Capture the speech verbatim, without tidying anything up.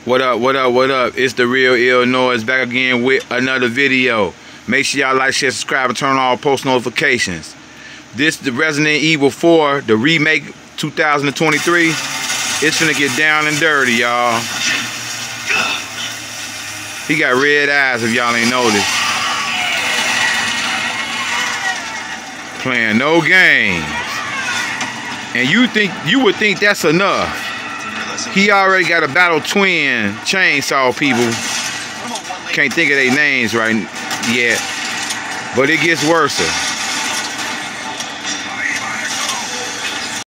What up, what up, what up? It's the Real Illinois back again with another video. Make sure y'all like, share, subscribe, and turn on all post notifications. This the Resident Evil four, the remake two thousand twenty-three. It's gonna get down and dirty, y'all. He got red eyes if y'all ain't noticed. Playing no games. And you think you would think that's enough. He already got a battle twin chainsaw people. Can't think of their names right yet. But it gets worse.